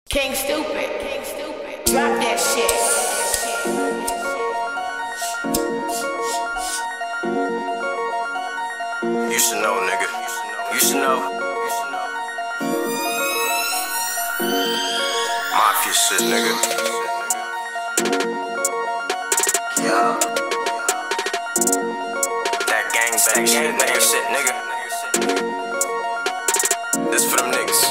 King Stupid. King Stupid. Drop that shit. You should know, nigga. You should know. Mafia shit, nigga. Yeah. That gangbang shit, nigga. This for them niggas.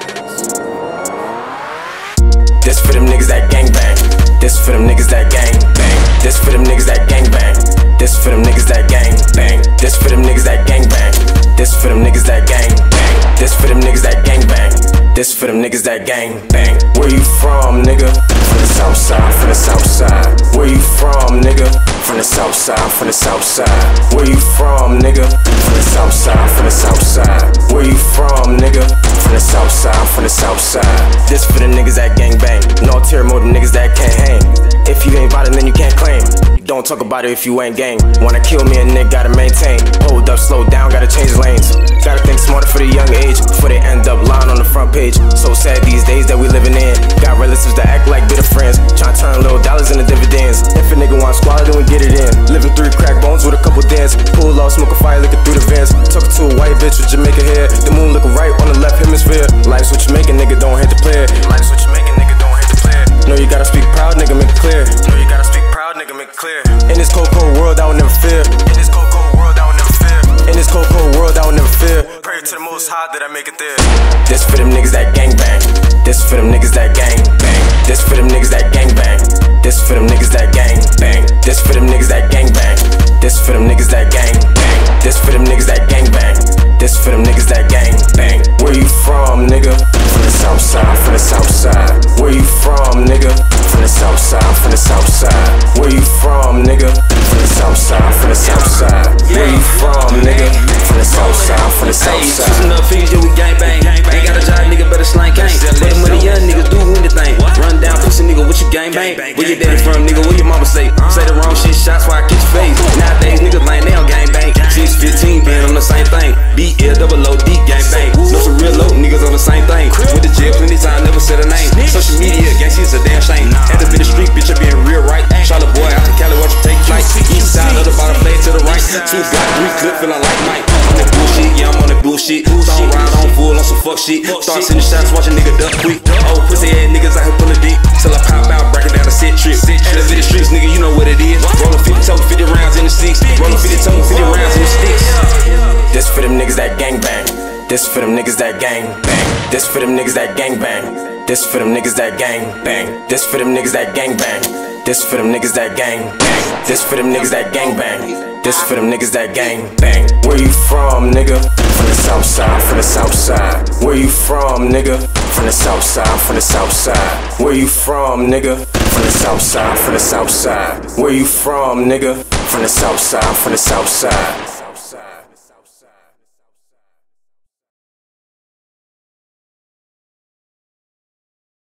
This for them niggas that gangbang. This for them niggas that gang bang. This for them niggas that gangbang. This for them niggas that gang bang. This for them niggas that gang bang. This for them niggas that gang bang. This for them niggas that gang bang. This for them niggas that gang bang. Where you from, nigga? From the south side, from the south side. Where you from, nigga? From the south side, from the south side. Where you from, nigga? From the south side, from the south side. Where you from, nigga? From the south side, from the south side. This for the niggas that gang bang. No tear more than niggas that can't hang. If you ain't bout it, then you can't claim. Don't talk about it if you ain't gang. Wanna kill me, a nigga gotta maintain. Hold up, slow down, gotta change lanes. Gotta think smarter for the young age, before they end up lying on the front page. So sad these days that we living in. Got relatives that act like bitter friends, tryna turn little dollars into dividends. If a nigga want squalor, then we get it in. Living through crack bones with a couple dents. Pull off, smoke a fire, looking through the vents. Talking to a white bitch with Jamaica hair. The moon looking right on the left hemisphere. Life's what you making, nigga, don't hate the player. Life's what you making, nigga, don't hate the player. No, you gotta speak proud, nigga, make it clear. No, you gotta speak proud, nigga, make it clear. In this cold, cold world, I would never fear. In this cold, cold world, I would never fear. In this cold, cold world, I would never fear. Pray to the Most High that I make it there. This for them niggas that gang bang. This for them niggas that gang bang. This for them niggas that gang bang. This for them niggas that gang bang. This for them niggas that gang bang. This for them niggas that gang bang. This for them niggas that gang bang. This for them niggas that gang bang. Where you from, nigga? From the south side, from the south side. Where you from, nigga? From the south side, from the south side. Where you from, nigga? From the south side, from the south side. Where you from, nigga? From the south side, from the south side. Switching up figures, yeah, we gang bang. Ain't got a job, nigga, better slang gang. But the money young niggas do anything. Run down, pussy nigga, what you gang bang? Where your daddy from, nigga? What your mama say? Say the wrong shit, shots while I catch your face. Nowadays, niggas lame, they don't gang bang. 615 being on the same thing. BLOOD gang bang. No some real low niggas on the same thing. With the jail plenty time, never said a name. Social media, gangsters a damn shame. Had to be the street, bitch, I being real right. Charlotte boy, out to Cali, watch you take flight. East side of the bottom, play to the right. Two got 3 clip, feeling like Mike. On that bullshit, yeah, I'm on that bullshit. Don't ride on full on some fuck shit. Start sending shots, watch a nigga duck quick. Old pussy ass niggas out here pulling dick. Till I pop out, breaking down the set trip. Live in the streets, nigga, you know what it is. Rollin' 50 toes, 50 rounds in the six. Rollin' 50 toes, 50 rounds in the sticks. This for them niggas that gang bang. This for them niggas that gang bang. This for them niggas that gang bang. This for them niggas that gang bang. This for them niggas that gang bang. This for them niggas that gang bang. This for them niggas that gang bang. This for them niggas that gang bang. Where you from, nigga? From the south side, from the south side. Where you from, nigga? From the south side, from the south side. Where you from, nigga? From the south side, from the south side. Where you from, nigga? From the south side, from the south side.